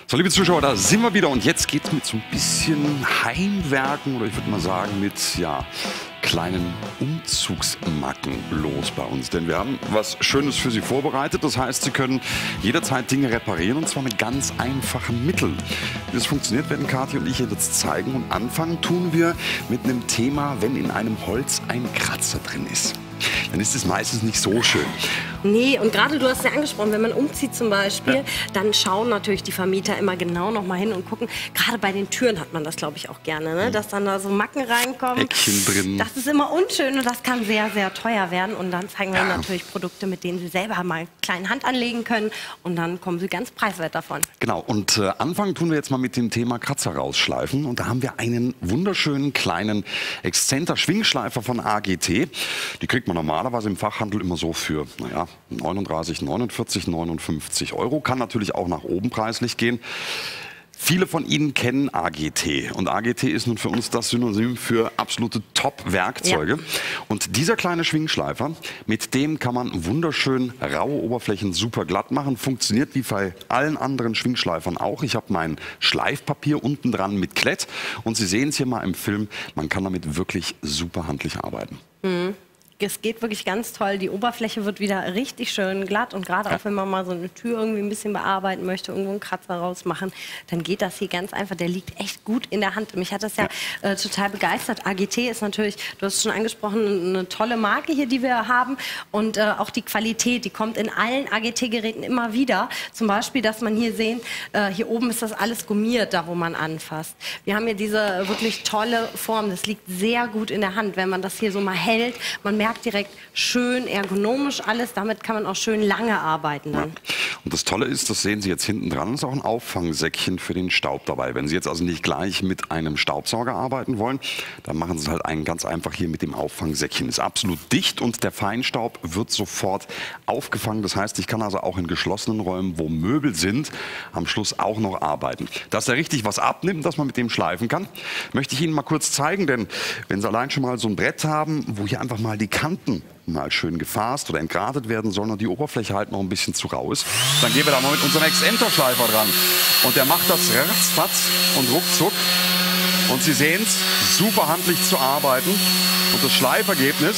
So, liebe Zuschauer, da sind wir wieder und jetzt geht es mit so ein bisschen Heimwerken oder ich würde mal sagen mit, ja, kleinen Umzugsmacken los bei uns. Denn wir haben was Schönes für Sie vorbereitet. Das heißt, Sie können jederzeit Dinge reparieren und zwar mit ganz einfachen Mitteln. Wie das funktioniert, werden Kathi und ich jetzt zeigen. Und anfangen tun wir mit einem Thema, wenn in einem Holz ein Kratzer drin ist. Dann ist es meistens nicht so schön. Nee, und gerade du hast ja angesprochen, wenn man umzieht zum Beispiel, dann schauen natürlich die Vermieter immer genau noch mal hin und gucken. Gerade bei den Türen hat man das, glaube ich, auch gerne, ne? Dass dann da so Macken reinkommen. Eckchen drin. Das ist immer unschön und das kann sehr, sehr teuer werden. Und dann zeigen wir Ihnen natürlich Produkte, mit denen Sie selber mal eine kleine Hand anlegen können. Und dann kommen Sie ganz preiswert davon. Genau, und anfangen tun wir jetzt mal mit dem Thema Kratzer rausschleifen. Und da haben wir einen wunderschönen kleinen Exzenter-Schwingschleifer von AGT. Die kriegt man normalerweise im Fachhandel immer so für, naja, 39, 49, 59 Euro. Kann natürlich auch nach oben preislich gehen. Viele von Ihnen kennen AGT und AGT ist nun für uns das Synonym für absolute Top-Werkzeuge. Ja. Und dieser kleine Schwingschleifer, mit dem kann man wunderschön raue Oberflächen super glatt machen. Funktioniert wie bei allen anderen Schwingschleifern auch. Ich habe mein Schleifpapier unten dran mit Klett und Sie sehen es hier mal im Film, man kann damit wirklich super handlich arbeiten. Mhm. Es geht wirklich ganz toll. Die Oberfläche wird wieder richtig schön glatt. Und gerade auch, wenn man mal so eine Tür irgendwie ein bisschen bearbeiten möchte, irgendwo einen Kratzer rausmachen, dann geht das hier ganz einfach. Der liegt echt gut in der Hand. Mich hat das ja total begeistert. AGT ist natürlich, du hast es schon angesprochen, eine tolle Marke hier, die wir haben. Und auch die Qualität, die kommt in allen AGT-Geräten immer wieder. Zum Beispiel, dass man hier sehen, hier oben ist das alles gummiert, da wo man anfasst. Wir haben hier diese wirklich tolle Form. Das liegt sehr gut in der Hand, wenn man das hier so mal hält. Man merkt direkt schön ergonomisch alles. Damit kann man auch schön lange arbeiten. Dann. Ja. Und das Tolle ist, das sehen Sie jetzt hinten dran, ist auch ein Auffangsäckchen für den Staub dabei. Wenn Sie jetzt also nicht gleich mit einem Staubsauger arbeiten wollen, dann machen Sie es halt ganz einfach hier mit dem Auffangsäckchen. Ist absolut dicht und der Feinstaub wird sofort aufgefangen. Das heißt, ich kann also auch in geschlossenen Räumen, wo Möbel sind, am Schluss auch noch arbeiten. Dass er richtig was abnimmt, dass man mit dem schleifen kann, möchte ich Ihnen mal kurz zeigen. Denn wenn Sie allein schon mal so ein Brett haben, wo hier einfach mal die Kanten mal schön gefasst oder entgratet werden sollen und die Oberfläche halt noch ein bisschen zu rau ist, dann gehen wir da mal mit unserem Exzenter-Schleifer dran. Und der macht das ratzfatz und ruckzuck. Und Sie sehen es, super handlich zu arbeiten. Und das Schleifergebnis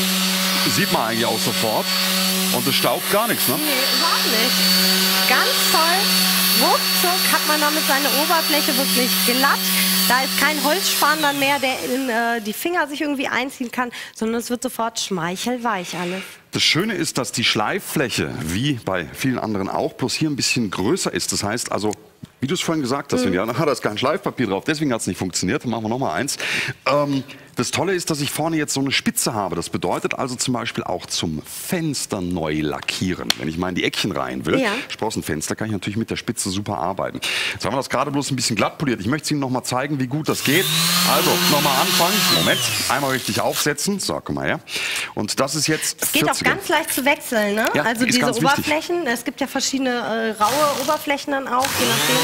sieht man eigentlich auch sofort. Und es staubt gar nichts, ne? Nee, überhaupt nicht. Ganz toll. Ruckzuck hat man damit seine Oberfläche wirklich glatt. Da ist kein Holzspan dann mehr, der in die Finger sich irgendwie einziehen kann, sondern es wird sofort schmeichelweich alles. Das Schöne ist, dass die Schleiffläche, wie bei vielen anderen auch, bloß hier ein bisschen größer ist. Das heißt also, wie du es vorhin gesagt hast, ja, da ist kein Schleifpapier drauf, deswegen hat es nicht funktioniert. Dann machen wir noch mal eins. Das Tolle ist, dass ich vorne jetzt so eine Spitze habe. Das bedeutet also zum Beispiel auch zum Fenster neu lackieren. Wenn ich mal in die Eckchen rein will, Sprossenfenster, kann ich natürlich mit der Spitze super arbeiten. Jetzt haben wir das gerade bloß ein bisschen glatt poliert. Ich möchte es Ihnen noch mal zeigen, wie gut das geht. Also, noch mal anfangen. Moment, einmal richtig aufsetzen. So, guck mal her. Und das ist jetzt Es geht auch ganz leicht zu wechseln, ne? Ja, also diese Oberflächen, wichtig. Es gibt ja verschiedene raue Oberflächen dann auch, je nachdem.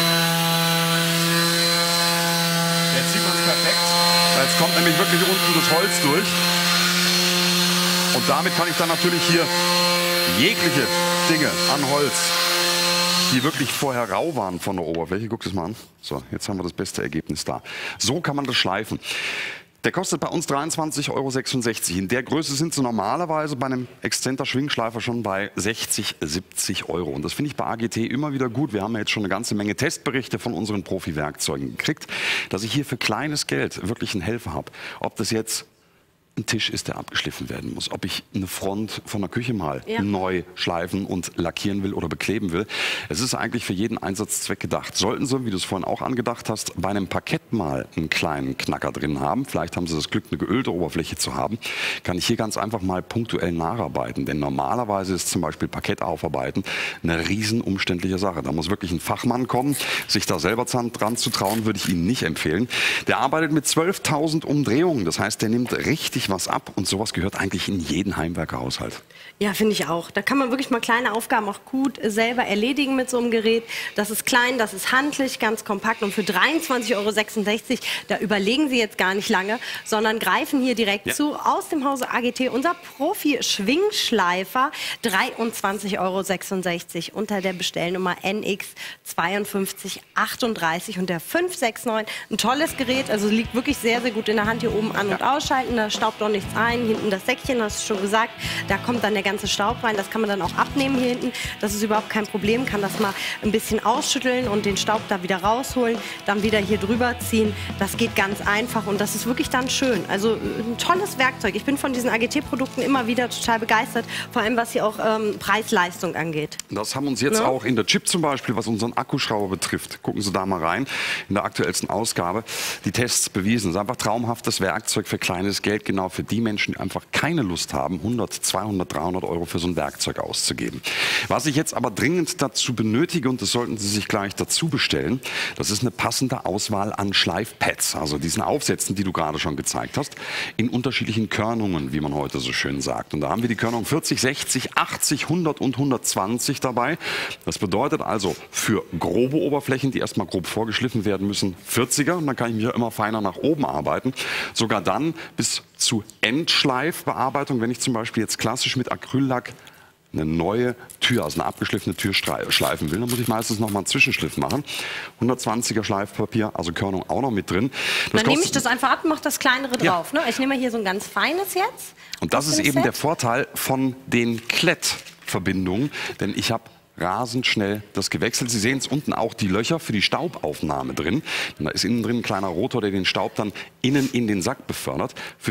Jetzt sieht man es perfekt. Jetzt kommt nämlich wirklich unten das Holz durch. Und damit kann ich dann natürlich hier jegliche Dinge an Holz, die wirklich vorher rau waren von der Oberfläche. Guck das mal an. So, jetzt haben wir das beste Ergebnis da. So kann man das schleifen. Der kostet bei uns 23,66 Euro. In der Größe sind sie normalerweise bei einem Exzenter-Schwingschleifer schon bei 60, 70 Euro. Und das finde ich bei AGT immer wieder gut. Wir haben ja jetzt schon eine ganze Menge Testberichte von unseren Profi-Werkzeugen gekriegt, dass ich hier für kleines Geld wirklich einen Helfer habe. Ob das jetzt ein Tisch ist, der abgeschliffen werden muss. Ob ich eine Front von der Küche mal neu schleifen und lackieren will oder bekleben will. Es ist eigentlich für jeden Einsatzzweck gedacht. Sollten Sie, wie du es vorhin auch angedacht hast, bei einem Parkett mal einen kleinen Knacker drin haben, vielleicht haben Sie das Glück, eine geölte Oberfläche zu haben, kann ich hier ganz einfach mal punktuell nacharbeiten. Denn normalerweise ist zum Beispiel Parkett aufarbeiten eine riesen umständliche Sache. Da muss wirklich ein Fachmann kommen. Sich da selber dran zu trauen, würde ich Ihnen nicht empfehlen. Der arbeitet mit 12.000 Umdrehungen. Das heißt, der nimmt richtig richtig was ab und sowas gehört eigentlich in jeden Heimwerkerhaushalt. Ja, finde ich auch. Da kann man wirklich mal kleine Aufgaben auch gut selber erledigen mit so einem Gerät. Das ist klein, das ist handlich, ganz kompakt. Und für 23,66 €, da überlegen Sie jetzt gar nicht lange, sondern greifen hier direkt zu. Aus dem Hause AGT, unser Profi-Schwingschleifer, 23,66 € unter der Bestellnummer NX 5238 und der 569. Ein tolles Gerät, also liegt wirklich sehr, sehr gut in der Hand. Hier oben an- und ausschalten, da staubt doch nichts ein. Hinten das Säckchen, hast du schon gesagt, da kommt dann der ganze Staub rein. Das kann man dann auch abnehmen hier hinten. Das ist überhaupt kein Problem. Kann das mal ein bisschen ausschütteln und den Staub da wieder rausholen. Dann wieder hier drüber ziehen. Das geht ganz einfach und das ist wirklich dann schön. Also ein tolles Werkzeug. Ich bin von diesen AGT-Produkten immer wieder total begeistert. Vor allem, was hier auch Preis-Leistung angeht. Das haben uns jetzt auch in der Chip zum Beispiel, was unseren Akkuschrauber betrifft. Gucken Sie da mal rein. In der aktuellsten Ausgabe die Tests bewiesen. Das ist einfach traumhaftes Werkzeug für kleines Geld. Genau für die Menschen, die einfach keine Lust haben, 100, 200, 300 € für so ein Werkzeug auszugeben. Was ich jetzt aber dringend dazu benötige, und das sollten Sie sich gleich dazu bestellen, das ist eine passende Auswahl an Schleifpads, also diesen Aufsätzen, die du gerade schon gezeigt hast, in unterschiedlichen Körnungen, wie man heute so schön sagt. Und da haben wir die Körnung 40, 60, 80, 100 und 120 dabei. Das bedeutet also für grobe Oberflächen, die erstmal grob vorgeschliffen werden müssen, 40er. Und dann kann ich mich ja immer feiner nach oben arbeiten. Sogar dann bis zu Endschleifbearbeitung, wenn ich zum Beispiel jetzt klassisch mit Acryllack eine neue Tür, also eine abgeschliffene Tür schleifen will, dann muss ich meistens noch mal einen Zwischenschliff machen. 120er Schleifpapier, also Körnung auch noch mit drin. Dann nehme ich das einfach ab und mache das kleinere drauf. Ne? Ich nehme hier so ein ganz feines jetzt. Und das ist eben der Vorteil von den Klettverbindungen, denn ich habe rasend schnell das gewechselt. Sie sehen es unten auch die Löcher für die Staubaufnahme drin. Und da ist innen drin ein kleiner Rotor, der den Staub dann innen in den Sack befördert. Für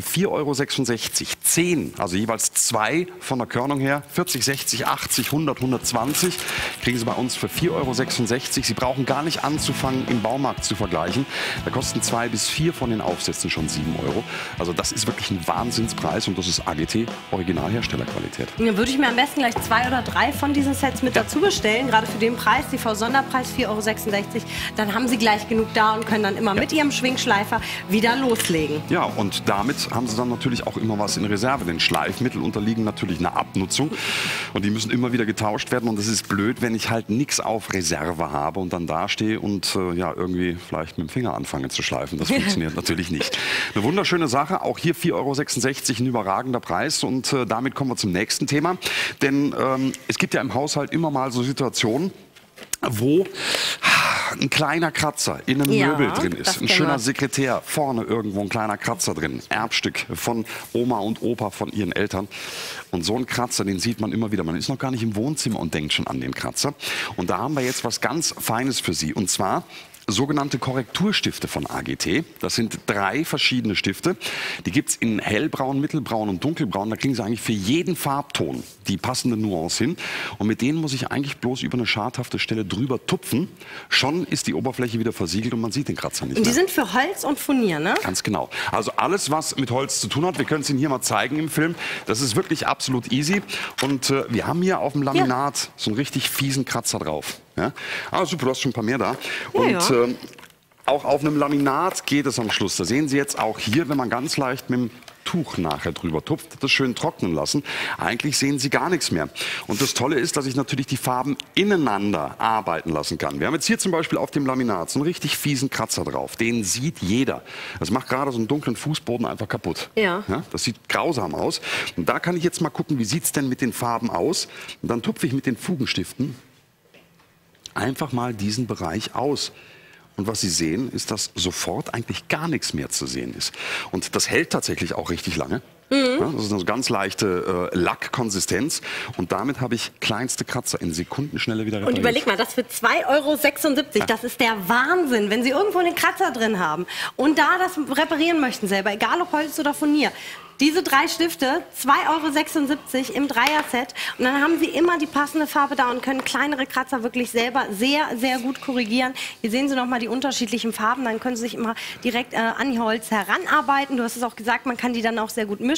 4,66 €, 10, also jeweils 2 von der Körnung her, 40, 60, 80, 100, 120, kriegen Sie bei uns für 4,66 €. Sie brauchen gar nicht anzufangen, im Baumarkt zu vergleichen. Da kosten 2 bis 4 von den Aufsätzen schon 7 €. Also das ist wirklich ein Wahnsinnspreis und das ist AGT Originalherstellerqualität. Dann würde ich mir am besten gleich 2 oder 3 von diesen Sets mit dazu bestellen, gerade für den Preis, TV-Sonderpreis 4,66 €, dann haben Sie gleich genug da und können dann immer mit Ihrem Schwingschleifer wieder loslegen. Ja, und damit haben Sie dann natürlich auch immer was in Reserve, denn Schleifmittel unterliegen natürlich einer Abnutzung und die müssen immer wieder getauscht werden und es ist blöd, wenn ich halt nichts auf Reserve habe und dann dastehe und ja, irgendwie vielleicht mit dem Finger anfange zu schleifen. Das funktioniert natürlich nicht. Eine wunderschöne Sache, auch hier 4,66 €, ein überragender Preis und damit kommen wir zum nächsten Thema, denn es gibt ja im Haushalt immer mal so Situationen, wo ein kleiner Kratzer in einem Möbel drin ist. Ein schöner Sekretär, vorne irgendwo ein kleiner Kratzer drin. Erbstück von Oma und Opa, von ihren Eltern. Und so ein Kratzer, den sieht man immer wieder. Man ist noch gar nicht im Wohnzimmer und denkt schon an den Kratzer. Und da haben wir jetzt was ganz Feines für Sie. Und zwar sogenannte Korrekturstifte von AGT. Das sind 3 verschiedene Stifte. Die gibt es in hellbraun, mittelbraun und dunkelbraun. Da kriegen Sie eigentlich für jeden Farbton die passende Nuance hin. Und mit denen muss ich eigentlich bloß über eine schadhafte Stelle drüber tupfen. Schon ist die Oberfläche wieder versiegelt und man sieht den Kratzer nicht mehr. Und die sind für Holz und Furnier, ne? Ganz genau. Also alles, was mit Holz zu tun hat. Wir können es Ihnen hier mal zeigen im Film. Das ist wirklich absolut easy. Und wir haben hier auf dem Laminat so einen richtig fiesen Kratzer drauf. Ja? Ah, super, du hast schon ein paar mehr da. Und auch auf einem Laminat geht es am Schluss. Da sehen Sie jetzt auch hier, wenn man ganz leicht mit dem Tuch nachher drüber tupft, das schön trocknen lassen. Eigentlich sehen Sie gar nichts mehr. Und das Tolle ist, dass ich natürlich die Farben ineinander arbeiten lassen kann. Wir haben jetzt hier zum Beispiel auf dem Laminat so einen richtig fiesen Kratzer drauf. Den sieht jeder. Das macht gerade so einen dunklen Fußboden einfach kaputt. Ja, das sieht grausam aus. Und da kann ich jetzt mal gucken, wie sieht es denn mit den Farben aus. Und dann tupfe ich mit den Fugenstiften einfach mal diesen Bereich aus. Und was Sie sehen, ist, dass sofort eigentlich gar nichts mehr zu sehen ist. Und das hält tatsächlich auch richtig lange. Ja, das ist eine ganz leichte Lackkonsistenz. Und damit habe ich kleinste Kratzer in Sekundenschnelle wieder repariert. Und überleg mal, das für 2,76 €, das ist der Wahnsinn. Wenn Sie irgendwo einen Kratzer drin haben und da das reparieren möchten selber, egal ob Holz oder Furnier, diese 3 Stifte, 2,76 € im Dreier-Set. Und dann haben Sie immer die passende Farbe da und können kleinere Kratzer wirklich selber sehr, sehr gut korrigieren. Hier sehen Sie noch mal die unterschiedlichen Farben. Dann können Sie sich immer direkt an Ihr Holz heranarbeiten. Du hast es auch gesagt, man kann die dann auch sehr gut mischen.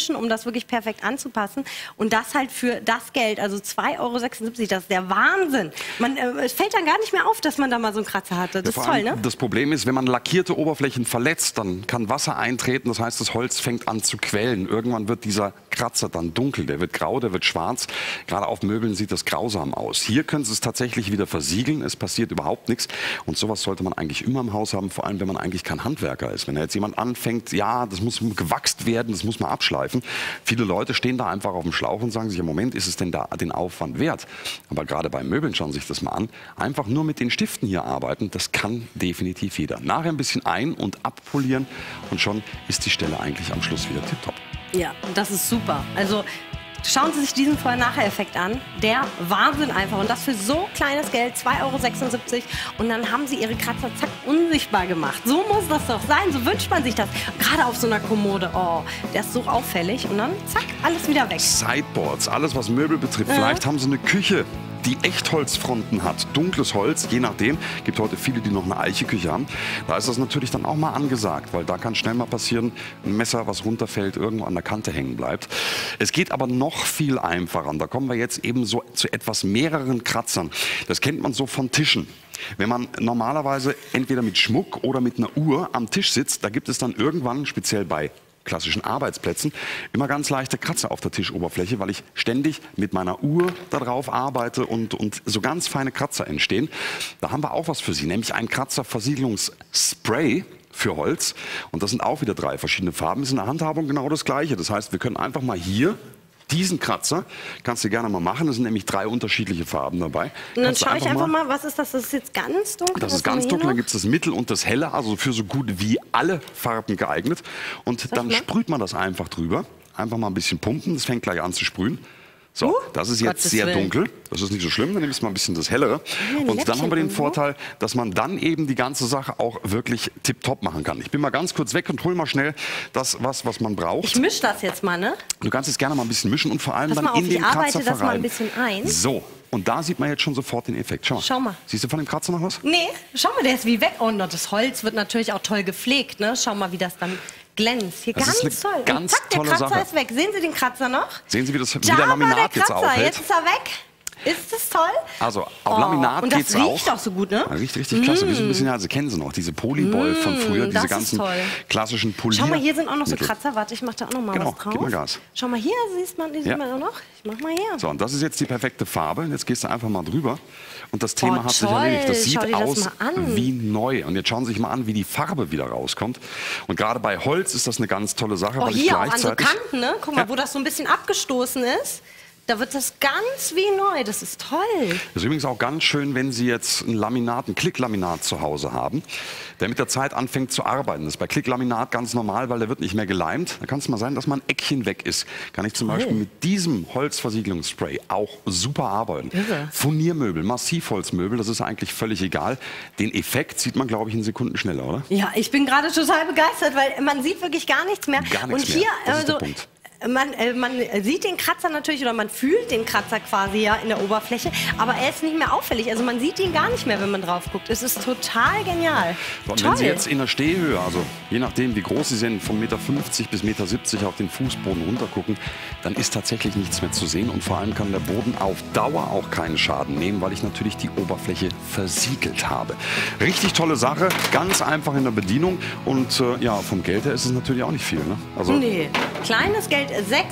mischen, um das wirklich perfekt anzupassen. Und das halt für das Geld, also 2,76 €, das ist der Wahnsinn. Es fällt dann gar nicht mehr auf, dass man da mal so einen Kratzer hatte. Das ist toll, ne? Das Problem ist, wenn man lackierte Oberflächen verletzt, dann kann Wasser eintreten. Das heißt, das Holz fängt an zu quellen. Irgendwann wird dieser Kratzer dann dunkel, der wird grau, der wird schwarz. Gerade auf Möbeln sieht das grausam aus. Hier können Sie es tatsächlich wieder versiegeln. Es passiert überhaupt nichts. Und sowas sollte man eigentlich immer im Haus haben, vor allem wenn man eigentlich kein Handwerker ist. Wenn da jetzt jemand anfängt, ja, das muss gewachst werden, das muss man abschleifen. Viele Leute stehen da einfach auf dem Schlauch und sagen sich, im Moment, ist es denn da den Aufwand wert? Aber gerade bei Möbeln, schauen Sie sich das mal an, einfach nur mit den Stiften hier arbeiten, das kann definitiv jeder. Nachher ein bisschen ein- und abpolieren und schon ist die Stelle eigentlich am Schluss wieder tipptopp. Ja, das ist super. Also schauen Sie sich diesen Vorher-Nachher-Effekt an. Der Wahnsinn einfach. Und das für so kleines Geld, 2,76 €. Und dann haben Sie Ihre Kratzer, zack, unsichtbar gemacht. So muss das doch sein. So wünscht man sich das. Gerade auf so einer Kommode. Oh, der ist so auffällig. Und dann, zack, alles wieder weg. Sideboards, alles was Möbel betrifft. Vielleicht haben Sie eine Küche, die Echtholzfronten hat, dunkles Holz, je nachdem. Gibt heute viele, die noch eine Eicheküche haben. Da ist das natürlich dann auch mal angesagt, weil da kann schnell mal passieren, ein Messer, was runterfällt, irgendwo an der Kante hängen bleibt. Es geht aber noch viel einfacher. Und da kommen wir jetzt eben so zu etwas mehreren Kratzern. Das kennt man so von Tischen. Wenn man normalerweise entweder mit Schmuck oder mit einer Uhr am Tisch sitzt, da gibt es dann irgendwann, speziell bei klassischen Arbeitsplätzen, immer ganz leichte Kratzer auf der Tischoberfläche, weil ich ständig mit meiner Uhr darauf arbeite und so ganz feine Kratzer entstehen. Da haben wir auch was für Sie, nämlich ein Kratzerversiegelungsspray für Holz. Und das sind auch wieder 3 verschiedene Farben. Ist in der Handhabung genau das Gleiche. Das heißt, wir können einfach mal hier diesen Kratzer, kannst du gerne mal machen, es sind nämlich 3 unterschiedliche Farben dabei. Und dann schaue ich einfach mal, was ist das? Das ist jetzt ganz dunkel. Das ist ganz dunkel, dann gibt es das Mittel und das Helle, also für so gut wie alle Farben geeignet. Und dann sprüht man das einfach drüber. Einfach mal ein bisschen pumpen, das fängt gleich an zu sprühen. So, das ist jetzt sehr dunkel. Das ist nicht so schlimm, dann nimmst du mal ein bisschen das Hellere. Und dann haben wir den Vorteil, dass man dann eben die ganze Sache auch wirklich tipptopp machen kann. Ich bin mal ganz kurz weg und hol mal schnell das, was man braucht. Ich mische das jetzt mal, ne? Du kannst es gerne mal ein bisschen mischen und vor allem Pass dann mal auf, in den ich arbeite Kratzer das mal ein verreiben. bisschen ein. So, und da sieht man jetzt schon sofort den Effekt. Schau mal. Siehst du von dem Kratzer noch was? Nee, schau mal, der ist wie weg. Und das Holz wird natürlich auch toll gepflegt, ne? Schau mal, wie das dann glänzt. Hier Das ganz toll. Ganz und zack, der tolle Kratzer Sache. ist weg. Sehen Sie den Kratzer noch? Sehen Sie, wie der Da Laminat war der jetzt Kratzer. aufhält? Jetzt ist er weg. Ist das toll? Also, auf Laminat und geht's das auch. riecht auch so gut, ne? Ja, riecht richtig klasse. Wie so ein bisschen, ja, Sie kennen sie noch, diese Polyboy von früher, diese ganzen klassischen Polier. Schau mal, hier sind auch noch so Kratzer. Warte, ich mache da auch noch mal was drauf. Gib mal Gas. Schau mal, hier sieht man auch noch. Ich mach mal hier. So, und das ist jetzt die perfekte Farbe. Und jetzt gehst du einfach mal drüber. Und das Thema hat sich toll. erledigt. Das sieht aus an. wie neu. Und jetzt schauen Sie sich mal an, wie die Farbe wieder rauskommt. Und gerade bei Holz ist das eine ganz tolle Sache. Weil hier ich auch an so gleichzeitig Kanten, ne? Guck mal, wo das so ein bisschen abgestoßen ist. Da wird das ganz wie neu. Das ist toll. Das ist übrigens auch ganz schön, wenn Sie jetzt ein Laminat, ein Klicklaminat zu Hause haben, der mit der Zeit anfängt zu arbeiten. Das ist bei Klicklaminat ganz normal, weil der wird nicht mehr geleimt. Da kann es mal sein, dass mal ein Eckchen weg ist. Kann ich zum Beispiel mit diesem Holzversiegelungsspray auch super arbeiten. Furniermöbel, Massivholzmöbel, das ist eigentlich völlig egal. Den Effekt sieht man, glaube ich, in Sekunden schneller, oder? Ja, ich bin gerade total begeistert, weil man sieht wirklich gar nichts mehr. Gar nichts Und hier, mehr. Das ist der Punkt. Man sieht den Kratzer natürlich oder man fühlt den Kratzer quasi ja in der Oberfläche, aber er ist nicht mehr auffällig. Also man sieht ihn gar nicht mehr, wenn man drauf guckt. Es ist total genial. Und wenn Sie jetzt in der Stehhöhe, also je nachdem wie groß Sie sind, von 1,50 Meter bis 1,70 Meter auf den Fußboden runtergucken, dann ist tatsächlich nichts mehr zu sehen und vor allem kann der Boden auf Dauer auch keinen Schaden nehmen, weil ich natürlich die Oberfläche versiegelt habe. Richtig tolle Sache, ganz einfach in der Bedienung und ja, vom Geld her ist es natürlich auch nicht viel. Ne? Also, nee, kleines Geld.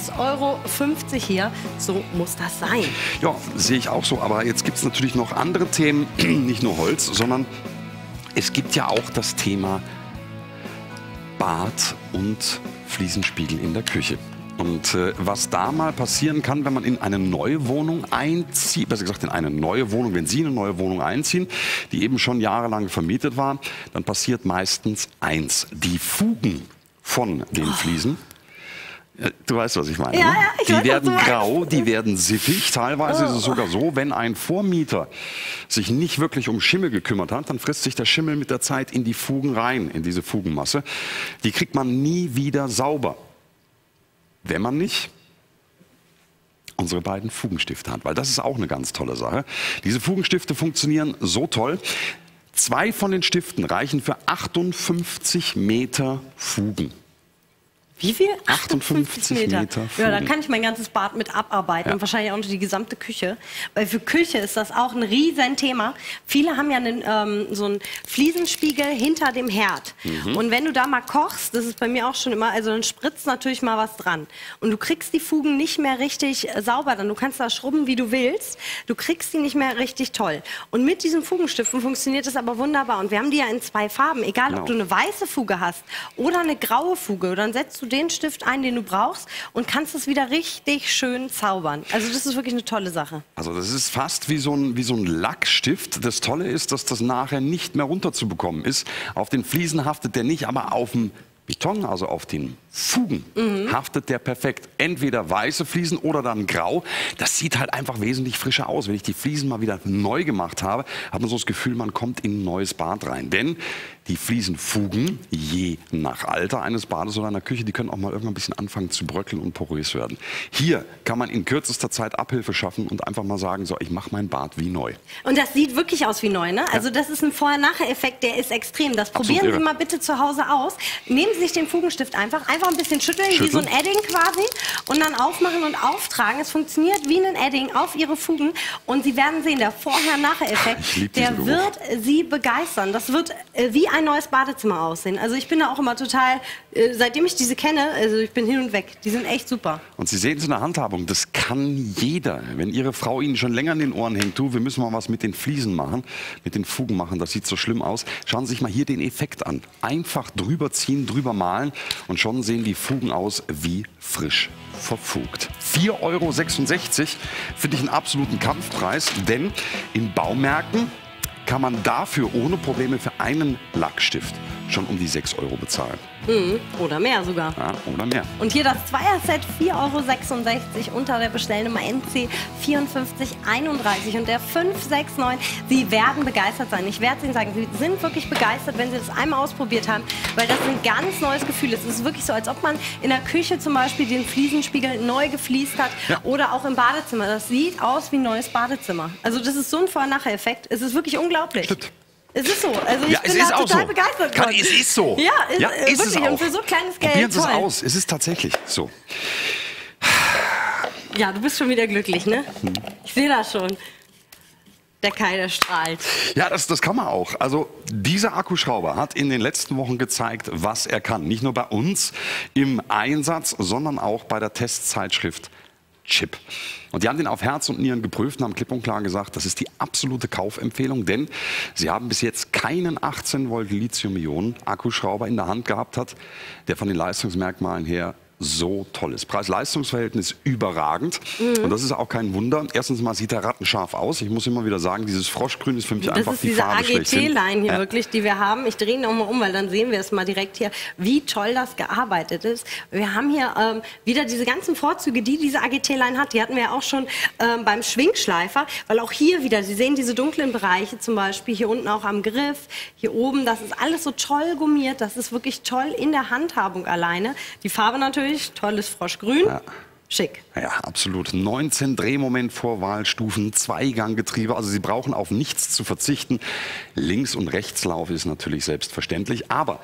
6,50 € hier, so muss das sein. Ja, sehe ich auch so. Aber jetzt gibt es natürlich noch andere Themen, nicht nur Holz, sondern es gibt ja auch das Thema Bad und Fliesenspiegel in der Küche. Und was da mal passieren kann, wenn man in eine neue Wohnung einzieht, besser gesagt in eine neue Wohnung, wenn Sie in eine neue Wohnung einziehen, die eben schon jahrelang vermietet war, dann passiert meistens eins: Die Fugen von den Fliesen. Du weißt, was ich meine. Ja, ne? ich Die weiß, werden was du grau, die werden siffig. Teilweise ist es sogar so, wenn ein Vormieter sich nicht wirklich um Schimmel gekümmert hat, dann frisst sich der Schimmel mit der Zeit in die Fugen rein, in diese Fugenmasse. Die kriegt man nie wieder sauber, wenn man nicht unsere beiden Fugenstifte hat. Weil das ist auch eine ganz tolle Sache. Diese Fugenstifte funktionieren so toll. 2 von den Stiften reichen für 58 Meter Fugen. Wie viel? 58 Meter Ja, da Fugen. kann ich mein ganzes Bad mit abarbeiten und wahrscheinlich auch noch die gesamte Küche. Weil für Küche ist das auch ein riesen Thema. Viele haben ja so einen Fliesenspiegel hinter dem Herd. Und wenn du da mal kochst, das ist bei mir auch schon immer, also dann spritzt natürlich mal was dran. Und du kriegst die Fugen nicht mehr richtig sauber dann. Du kannst da schrubben, wie du willst. Du kriegst die nicht mehr richtig toll. Und mit diesen Fugenstiften funktioniert das aber wunderbar. Und wir haben die ja in 2 Farben. Egal, ob du eine weiße Fuge hast oder eine graue Fuge. Dann setzt du den Stift ein, den du brauchst und kannst es wieder richtig schön zaubern. Also das ist wirklich eine tolle Sache. Also das ist fast wie so ein Lackstift. Das Tolle ist, dass das nachher nicht mehr runterzubekommen ist. Auf den Fliesen haftet der nicht, aber auf dem Beton, also auf den Fugen, haftet der perfekt. Entweder weiße Fliesen oder dann grau. Das sieht halt einfach wesentlich frischer aus. Wenn ich die Fliesen mal wieder neu gemacht habe, hat man so das Gefühl, man kommt in ein neues Bad rein. Denn die Fliesenfugen, je nach Alter eines Bades oder einer Küche, die können auch mal irgendwann ein bisschen anfangen zu bröckeln und porös werden. Hier kann man in kürzester Zeit Abhilfe schaffen und einfach mal sagen, so, ich mache mein Bad wie neu. Und das sieht wirklich aus wie neu, ne? Also das ist ein Vorher-Nachher-Effekt, der ist extrem. Das probieren Sie mal bitte zu Hause aus. Nehmen Sie sich den Fugenstift einfach ein bisschen schütteln, wie so ein Edding quasi, und dann aufmachen und auftragen. Es funktioniert wie ein Edding auf Ihre Fugen und Sie werden sehen, der Vorher-Nachher-Effekt, der wird Sie begeistern. Das wird wie ein neues Badezimmer aussehen. Also ich bin da auch immer total, seitdem ich diese kenne, also ich bin hin und weg. Die sind echt super. Und Sie sehen es in der Handhabung, das kann jeder. Wenn Ihre Frau Ihnen schon länger an den Ohren hängt, du, wir müssen mal was mit den Fliesen machen, mit den Fugen machen, das sieht so schlimm aus. Schauen Sie sich mal hier den Effekt an. Einfach drüber ziehen, drüber malen und schon sehen die Fugen aus wie frisch verfugt. 4,66 € finde ich einen absoluten Kampfpreis, denn in Baumärkten kann man dafür ohne Probleme für einen Lackstift schon um die 6 € bezahlen. Oder mehr sogar. Ja, oder mehr. Und hier das Zweierset 4,66 € unter der Bestellnummer NC 5431 und der 569. Sie werden begeistert sein. Ich werde es Ihnen sagen, Sie sind wirklich begeistert, wenn Sie das einmal ausprobiert haben, weil das ein ganz neues Gefühl ist. Es ist wirklich so, als ob man in der Küche zum Beispiel den Fliesenspiegel neu gefliest hat oder auch im Badezimmer. Das sieht aus wie ein neues Badezimmer. Also das ist so ein Vorher-Nachher-Effekt. Es ist wirklich unglaublich. Stimmt. Es ist so. Also ich bin da total begeistert. Es ist so. Ja, ist wirklich. es auch. Und für so kleines Geld. Probieren Sie es aus. Es ist tatsächlich so. Ja, du bist schon wieder glücklich, ne? Ich sehe das schon. Der Kai, der strahlt. Ja, das kann man auch. Also dieser Akkuschrauber hat in den letzten Wochen gezeigt, was er kann. Nicht nur bei uns im Einsatz, sondern auch bei der Testzeitschrift Chip. Und die haben den auf Herz und Nieren geprüft und haben klipp und klar gesagt, das ist die absolute Kaufempfehlung, denn sie haben bis jetzt keinen 18 Volt Lithium-Ionen-Akkuschrauber in der Hand gehabt hat, der von den Leistungsmerkmalen her so toll ist. Preis-Leistungs-Verhältnis überragend. Und das ist auch kein Wunder. Erstens mal sieht er rattenscharf aus. Ich muss immer wieder sagen, dieses Froschgrün ist für mich einfach die Farbe schlechthin. Das ist diese AGT-Line hier wirklich, die wir haben. Ich drehe ihn noch mal um, weil dann sehen wir es mal direkt hier, wie toll das gearbeitet ist. Wir haben hier wieder diese ganzen Vorzüge, die diese AGT-Line hat. Die hatten wir ja auch schon beim Schwingschleifer, weil auch hier wieder, Sie sehen diese dunklen Bereiche zum Beispiel, hier unten auch am Griff, hier oben, das ist alles so toll gummiert. Das ist wirklich toll in der Handhabung alleine. Die Farbe natürlich, tolles Froschgrün. Ja. Schick. Ja, absolut. 19 Drehmoment-Vorwahlstufen, Zweiganggetriebe. Also Sie brauchen auf nichts zu verzichten. Links- und Rechtslauf ist natürlich selbstverständlich. Aber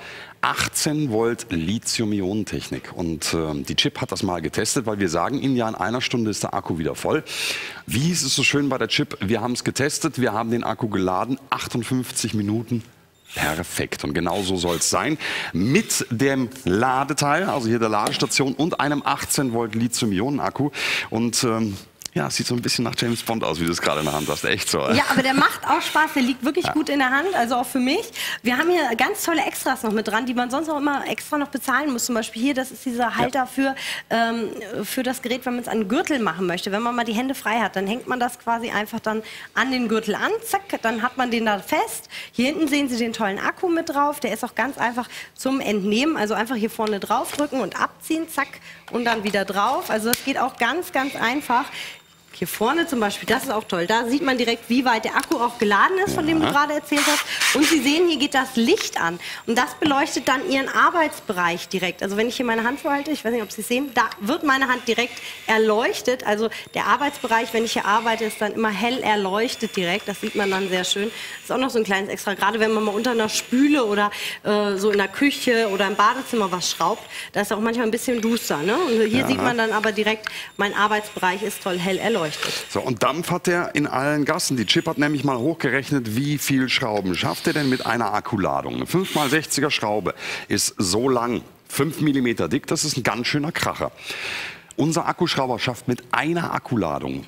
18 Volt Lithium-Ionen-Technik. Und die Chip hat das mal getestet, weil wir sagen Ihnen ja, in einer Stunde ist der Akku wieder voll. Wie ist es so schön bei der Chip? Wir haben es getestet, wir haben den Akku geladen, 58 Minuten. Perfekt. Und genau so soll es sein. Mit dem Ladeteil, also hier der Ladestation und einem 18 Volt Lithium-Ionen-Akku. Und ja, es sieht so ein bisschen nach James Bond aus, wie du es gerade in der Hand hast. Echt so. Ja, aber der macht auch Spaß. Der liegt wirklich gut in der Hand, also auch für mich. Wir haben hier ganz tolle Extras noch mit dran, die man sonst auch immer extra noch bezahlen muss. Zum Beispiel hier, das ist dieser Halter für das Gerät, wenn man es an den Gürtel machen möchte. Wenn man mal die Hände frei hat, dann hängt man das quasi einfach dann an den Gürtel an. Zack, dann hat man den da fest. Hier hinten sehen Sie den tollen Akku mit drauf. Der ist auch ganz einfach zum Entnehmen. Also einfach hier vorne drauf drücken und abziehen, zack, und dann wieder drauf. Also das geht auch ganz, ganz einfach. Hier vorne zum Beispiel, das ist auch toll. Da sieht man direkt, wie weit der Akku auch geladen ist, von dem du gerade erzählt hast. Und Sie sehen, hier geht das Licht an. Und das beleuchtet dann Ihren Arbeitsbereich direkt. Also wenn ich hier meine Hand vorhalte, ich weiß nicht, ob Sie es sehen, da wird meine Hand direkt erleuchtet. Also der Arbeitsbereich, wenn ich hier arbeite, ist dann immer hell erleuchtet direkt. Das sieht man dann sehr schön. Das ist auch noch so ein kleines Extra. Gerade wenn man mal unter einer Spüle oder so in der Küche oder im Badezimmer was schraubt, da ist auch manchmal ein bisschen duster. Ne? Und hier sieht man dann aber direkt, mein Arbeitsbereich ist toll hell erleuchtet. So, und Dampf hat der in allen Gassen. Die Chip hat nämlich mal hochgerechnet, wie viel Schrauben schafft er denn mit einer Akkuladung. Eine 5x60er Schraube ist so lang, 5 mm dick, das ist ein ganz schöner Kracher. Unser Akkuschrauber schafft mit einer Akkuladung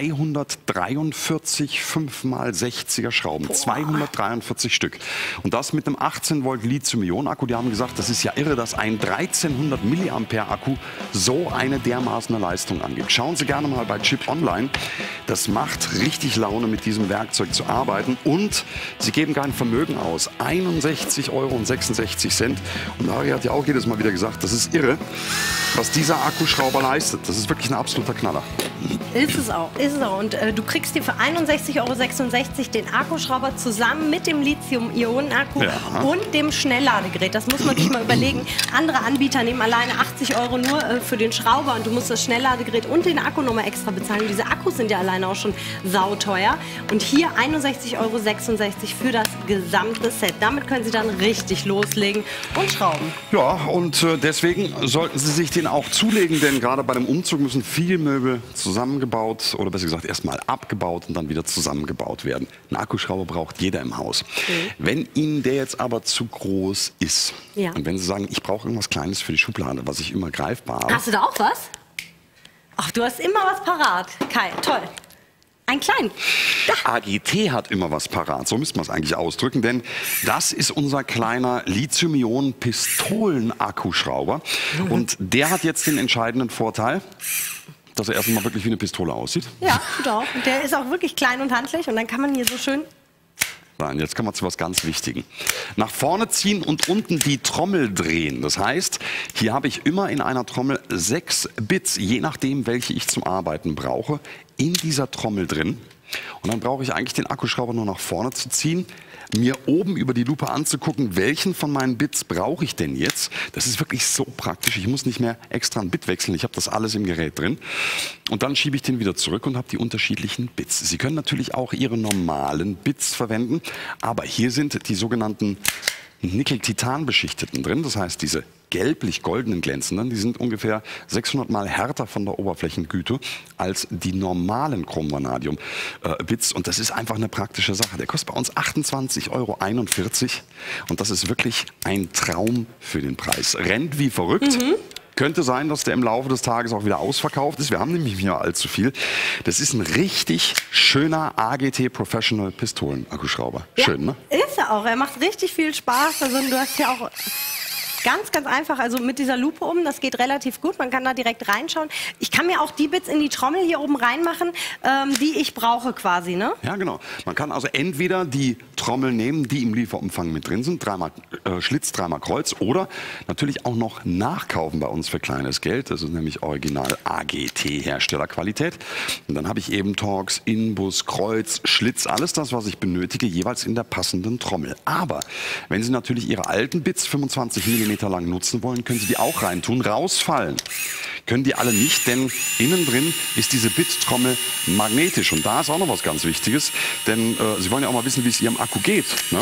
243 5x60er Schrauben. Boah. 243 Stück. Und das mit einem 18 Volt Lithium-Ionen-Akku. Die haben gesagt, das ist ja irre, dass ein 1300 mAh Akku so eine dermaßene Leistung angibt. Schauen Sie gerne mal bei Chip Online. Das macht richtig Laune, mit diesem Werkzeug zu arbeiten. Und Sie geben kein Vermögen aus. 61,66 €. Und Ari hat ja auch jedes Mal wieder gesagt, das ist irre, was dieser Akkuschrauber leistet. Das ist wirklich ein absoluter Knaller. Ist es auch, ist es auch. Und du kriegst dir für 61,66 € den Akkuschrauber zusammen mit dem Lithium-Ionen-Akku und dem Schnellladegerät. Das muss man sich mal überlegen. Andere Anbieter nehmen alleine 80 € nur für den Schrauber und du musst das Schnellladegerät und den Akku nochmal extra bezahlen. Und diese Akkus sind ja alleine auch schon sauteuer. Und hier 61,66 € für das gesamte Set. Damit können Sie dann richtig loslegen und schrauben. Ja, und deswegen sollten Sie sich den auch zulegen, denn gerade bei dem Umzug müssen viele Möbel zusammengebaut oder besser gesagt erstmal abgebaut und dann wieder zusammengebaut werden. Einen Akkuschrauber braucht jeder im Haus. Wenn Ihnen der jetzt aber zu groß ist und wenn Sie sagen, ich brauche irgendwas Kleines für die Schublade, was ich immer greifbar habe. Hast du da auch was? Ach, du hast immer was parat. Kai, toll. Ein kleinen. AGT hat immer was parat, so müsste man es eigentlich ausdrücken, denn das ist unser kleiner Lithium-Ionen-Pistolen-Akkuschrauber. Und der hat jetzt den entscheidenden Vorteil, dass er erstmal wirklich wie eine Pistole aussieht. Ja, tut auch. Und der ist auch wirklich klein und handlich und dann kann man hier so schön... Nein, jetzt kommen wir zu was ganz Wichtigem. Nach vorne ziehen und unten die Trommel drehen. Das heißt, hier habe ich immer in einer Trommel 6 Bits, je nachdem, welche ich zum Arbeiten brauche, in dieser Trommel drin. Und dann brauche ich eigentlich den Akkuschrauber nur nach vorne zu ziehen, mir oben über die Lupe anzugucken, welchen von meinen Bits brauche ich denn jetzt. Das ist wirklich so praktisch. Ich muss nicht mehr extra ein Bit wechseln. Ich habe das alles im Gerät drin. Und dann schiebe ich den wieder zurück und habe die unterschiedlichen Bits. Sie können natürlich auch Ihre normalen Bits verwenden, aber hier sind die sogenannten Nickel-Titan-beschichteten drin. Das heißt, diese gelblich-goldenen glänzenden, die sind ungefähr 600 Mal härter von der Oberflächengüte als die normalen Chrom-Vanadium-Bits. Und das ist einfach eine praktische Sache. Der kostet bei uns 28,41 € und das ist wirklich ein Traum für den Preis. Rennt wie verrückt. Könnte sein, dass der im Laufe des Tages auch wieder ausverkauft ist. Wir haben nämlich nicht mehr allzu viel. Das ist ein richtig schöner AGT Professional Pistolen Akkuschrauber. Schön, ne? Ist er auch. Er macht richtig viel Spaß. Also du hast ja auch ganz, ganz einfach, also mit dieser Lupe das geht relativ gut. Man kann da direkt reinschauen. Ich kann mir auch die Bits in die Trommel hier oben reinmachen, die ich brauche quasi, ne? Ja, genau. Man kann also entweder die Trommel nehmen, die im Lieferumfang mit drin sind, 3-mal Schlitz, 3-mal Kreuz, oder natürlich auch noch nachkaufen bei uns für kleines Geld. Das ist nämlich original AGT Herstellerqualität. Und dann habe ich eben Torx, Inbus, Kreuz, Schlitz, alles das, was ich benötige, jeweils in der passenden Trommel. Aber wenn Sie natürlich Ihre alten Bits 25 mm lang nutzen wollen, können Sie die auch reintun. Rausfallen können die alle nicht, denn innen drin ist diese Bit-Trommel magnetisch. Und da ist auch noch was ganz Wichtiges, denn Sie wollen ja auch mal wissen, wie es Ihrem Akku geht, ne?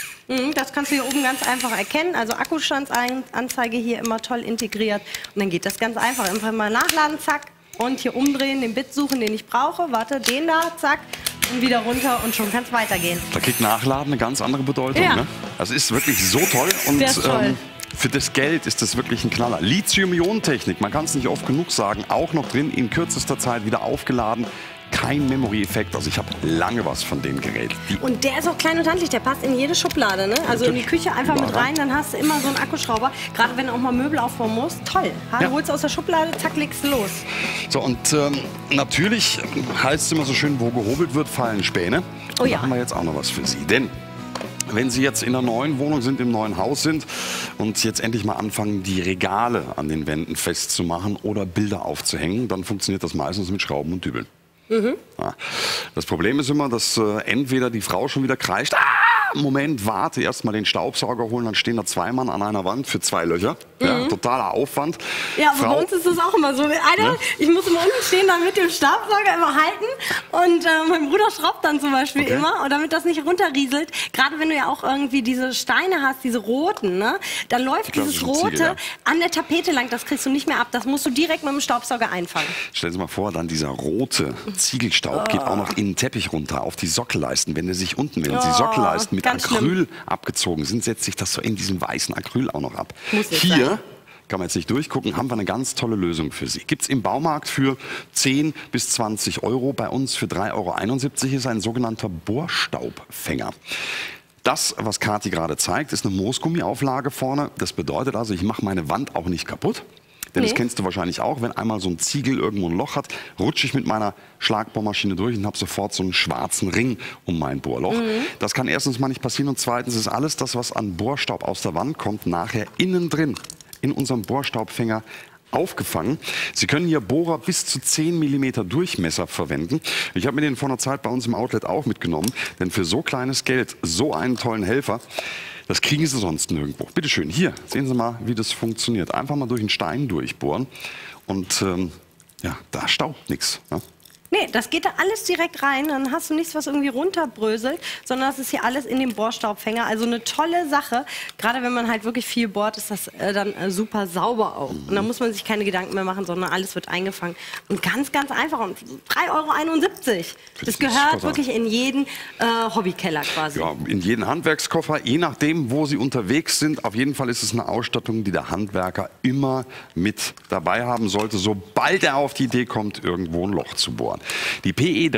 Das kannst du hier oben ganz einfach erkennen. Also Akkustandsanzeige hier immer toll integriert. Und dann geht das ganz einfach. Einfach mal nachladen, zack. Und hier umdrehen, den Bit suchen, den ich brauche. Warte, den da, zack. Und wieder runter und schon kann es weitergehen. Da kriegt Nachladen eine ganz andere Bedeutung. Ja. Ne? Das ist wirklich so toll. Und toll. Für das Geld ist das wirklich ein Knaller. Lithium-Ionen-Technik, man kann es nicht oft genug sagen, auch noch drin, in kürzester Zeit wieder aufgeladen. Kein Memory-Effekt, also ich habe lange was von dem Gerät. Und der ist auch klein und handlich, der passt in jede Schublade, ne? Also in die Küche einfach mit rein, dann hast du immer so einen Akkuschrauber. Gerade wenn du auch mal Möbel aufbauen musst, toll. Ja. Holst aus der Schublade, zack, legst du los. So, und natürlich heißt es immer so schön, wo gehobelt wird, fallen Späne. Oh ja. Da haben wir jetzt auch noch was für Sie, denn wenn Sie jetzt in einer neuen Wohnung sind, im neuen Haus sind und jetzt endlich mal anfangen, die Regale an den Wänden festzumachen oder Bilder aufzuhängen, dann funktioniert das meistens mit Schrauben und Dübeln. Ja. Das Problem ist immer, dass entweder die Frau schon wieder kreischt, Moment, warte, erst mal den Staubsauger holen, dann stehen da 2 Mann an einer Wand für 2 Löcher. Ja, totaler Aufwand. Ja, aber bei uns ist das auch immer so. Ich muss immer unten stehen, dann mit dem Staubsauger immer halten und mein Bruder schraubt dann zum Beispiel immer, und damit das nicht runterrieselt. Gerade wenn du ja auch irgendwie diese Steine hast, diese roten, ne? Dann läuft dieses Rote Ziegel, an der Tapete lang, das kriegst du nicht mehr ab, das musst du direkt mit dem Staubsauger einfangen. Stell dir mal vor, dann dieser rote Ziegelstaub geht auch noch in den Teppich runter, auf die Sockelleisten. Wenn die Sockelleisten mit Acryl abgezogen sind, setzt sich das so in diesem weißen Acryl auch noch ab. Hier kann man jetzt nicht durchgucken, haben wir eine ganz tolle Lösung für Sie. Gibt es im Baumarkt für 10 bis 20 Euro. Bei uns für 3,71 € ist ein sogenannter Bohrstaubfänger. Das, was Kathi gerade zeigt, ist eine Moosgummiauflage vorne. Das bedeutet also, ich mache meine Wand auch nicht kaputt. Denn das kennst du wahrscheinlich auch, wenn einmal so ein Ziegel irgendwo ein Loch hat, rutsche ich mit meiner Schlagbohrmaschine durch und habe sofort so einen schwarzen Ring um mein Bohrloch. Das kann erstens mal nicht passieren und zweitens ist alles das, was an Bohrstaub aus der Wand kommt, nachher innen drin in unserem Bohrstaubfänger aufgefangen. Sie können hier Bohrer bis zu 10 mm Durchmesser verwenden. Ich habe mir den vor einer Zeit bei uns im Outlet auch mitgenommen, denn für so kleines Geld so einen tollen Helfer, das kriegen Sie sonst nirgendwo. Bitte schön, hier sehen Sie mal, wie das funktioniert. Einfach mal durch einen Stein durchbohren und ja, da staubt nichts. Ja? Nee, das geht da alles direkt rein, dann hast du nichts, was irgendwie runterbröselt, sondern das ist hier alles in dem Bohrstaubfänger. Also eine tolle Sache. Gerade wenn man halt wirklich viel bohrt, ist das dann super sauber auch. Und da muss man sich keine Gedanken mehr machen, sondern alles wird eingefangen. Und ganz, ganz einfach. Und 3,71 €. Das gehört wirklich in jeden Hobbykeller quasi. Ja, in jeden Handwerkskoffer, je nachdem, wo Sie unterwegs sind. Auf jeden Fall ist es eine Ausstattung, die der Handwerker immer mit dabei haben sollte, sobald er auf die Idee kommt, irgendwo ein Loch zu bohren. Die PE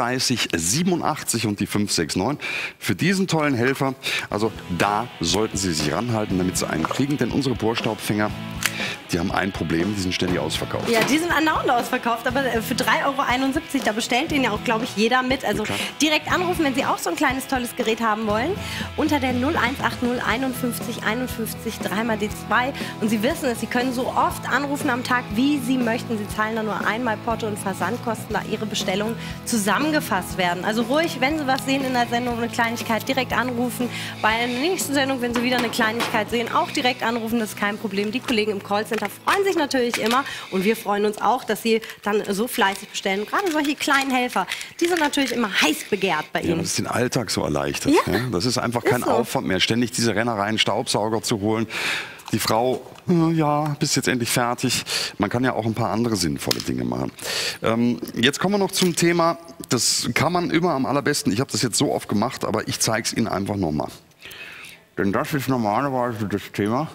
3387 und die 569 für diesen tollen Helfer. Also da sollten Sie sich ranhalten, damit Sie einen kriegen, denn unsere Bohrstaubfänger, die haben ein Problem, die sind ständig ausverkauft. Ja, die sind andauernd ausverkauft, aber für 3,71 €, da bestellt den ja auch, glaube ich, jeder mit. Also direkt anrufen, wenn Sie auch so ein kleines, tolles Gerät haben wollen. Unter der 0180 51 51 3 die 2. Und Sie wissen es, Sie können so oft anrufen am Tag, wie Sie möchten. Sie zahlen da nur einmal Porto und Versandkosten, da Ihre Bestellungen zusammengefasst werden. Also ruhig, wenn Sie was sehen in der Sendung, eine Kleinigkeit, direkt anrufen. Bei der nächsten Sendung, wenn Sie wieder eine Kleinigkeit sehen, auch direkt anrufen, das ist kein Problem. Die Kollegen im Callcenter freuen sich natürlich immer und wir freuen uns auch, dass Sie dann so fleißig bestellen. Gerade solche kleinen Helfer, die sind natürlich immer heiß begehrt bei Ihnen. Ja, das ist den Alltag so erleichtert. Ja. Ja? Das ist einfach kein Aufwand mehr, ständig diese Rennereien, Staubsauger zu holen. Die Frau, ja, bist jetzt endlich fertig. Man kann ja auch ein paar andere sinnvolle Dinge machen. Jetzt kommen wir noch zum Thema, das kann man immer am allerbesten, ich habe das jetzt so oft gemacht, aber ich zeige es Ihnen einfach nochmal. Denn das ist normalerweise das Thema,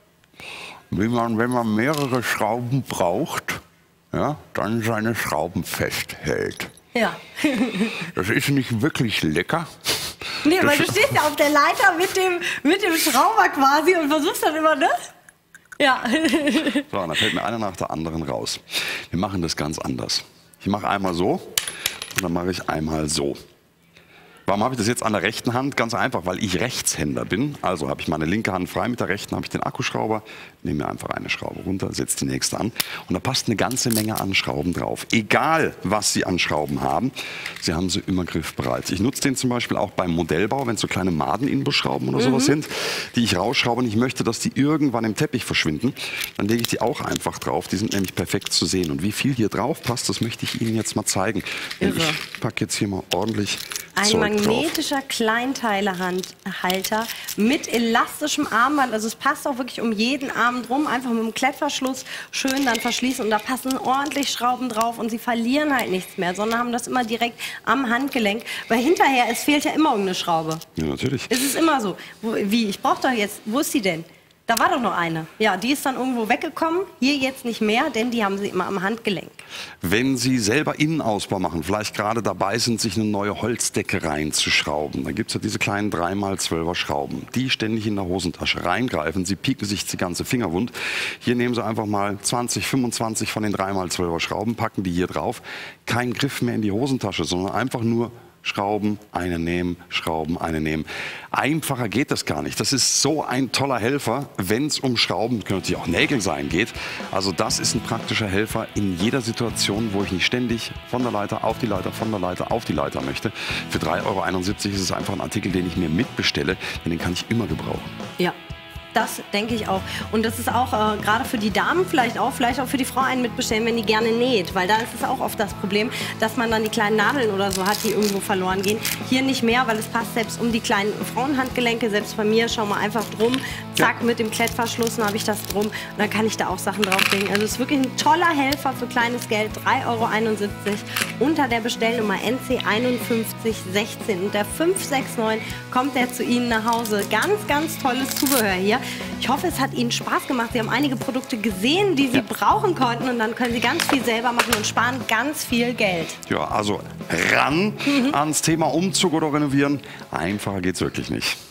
wie man, wenn man mehrere Schrauben braucht, ja, dann seine Schrauben festhält. Ja. Das ist nicht wirklich lecker. Nee, weil du stehst ja auf der Leiter mit dem Schrauber quasi und versuchst dann immer, ne? Ja. So, und dann fällt mir einer nach der anderen raus. Wir machen das ganz anders. Ich mache einmal so und dann mache ich einmal so. Warum habe ich das jetzt an der rechten Hand? Ganz einfach, weil ich Rechtshänder bin. Also habe ich meine linke Hand frei, mit der rechten habe ich den Akkuschrauber, nehme mir einfach eine Schraube runter, setze die nächste an und da passt eine ganze Menge an Schrauben drauf. Egal, was Sie an Schrauben haben, Sie haben sie immer griffbereit. Ich nutze den zum Beispiel auch beim Modellbau, wenn es so kleine Maden-Inbusschrauben oder sowas sind, die ich rausschraube und ich möchte, dass die irgendwann im Teppich verschwinden, dann lege ich die auch einfach drauf. Die sind nämlich perfekt zu sehen. Und wie viel hier drauf passt, das möchte ich Ihnen jetzt mal zeigen. Und ich packe jetzt hier mal ordentlich ein magnetischer Kleinteilehalter mit elastischem Armband. Also es passt auch wirklich um jeden Arm drum. Einfach mit dem Klettverschluss schön dann verschließen. Und da passen ordentlich Schrauben drauf. Und Sie verlieren halt nichts mehr, sondern haben das immer direkt am Handgelenk. Weil hinterher, es fehlt ja immer irgendeine Schraube. Ja, natürlich. Es ist immer so. Wie? Ich brauche doch jetzt, wo ist die denn? Da war doch noch eine. Ja, die ist dann irgendwo weggekommen. Hier jetzt nicht mehr, denn die haben Sie immer am Handgelenk. Wenn Sie selber Innenausbau machen, vielleicht gerade dabei sind, sich eine neue Holzdecke reinzuschrauben, dann gibt es ja diese kleinen 3x12er Schrauben, die ständig in der Hosentasche reingreifen. Sie pieken sich die ganze Finger wund. Hier nehmen Sie einfach mal 20, 25 von den 3x12er Schrauben, packen die hier drauf. Kein Griff mehr in die Hosentasche, sondern einfach nur Schrauben, eine nehmen, Schrauben, eine nehmen. Einfacher geht das gar nicht. Das ist so ein toller Helfer, wenn es um Schrauben, können natürlich auch Nägel sein, geht. Also das ist ein praktischer Helfer in jeder Situation, wo ich nicht ständig von der Leiter auf die Leiter, von der Leiter auf die Leiter möchte. Für 3,71 € ist es einfach ein Artikel, den ich mir mitbestelle, denn den kann ich immer gebrauchen. Ja. Das denke ich auch. Und das ist auch gerade für die Damen vielleicht auch für die Frau einen mitbestellen, wenn die gerne näht. Weil da ist es auch oft das Problem, dass man dann die kleinen Nadeln oder so hat, die irgendwo verloren gehen. Hier nicht mehr, weil es passt selbst um die kleinen Frauenhandgelenke. Selbst bei mir, schau mal einfach drum. Zack, mit dem Klettverschluss, dann habe ich das drum. Und dann kann ich da auch Sachen drauflegen. Also es ist wirklich ein toller Helfer für kleines Geld. 3,71 € unter der Bestellnummer NC5116. Und der 569 kommt der zu Ihnen nach Hause. Ganz, ganz tolles Zubehör hier. Ich hoffe, es hat Ihnen Spaß gemacht. Sie haben einige Produkte gesehen, die Sie brauchen konnten. Und dann können Sie ganz viel selber machen und sparen ganz viel Geld. Ja, also ran ans Thema Umzug oder Renovieren. Einfacher geht's wirklich nicht.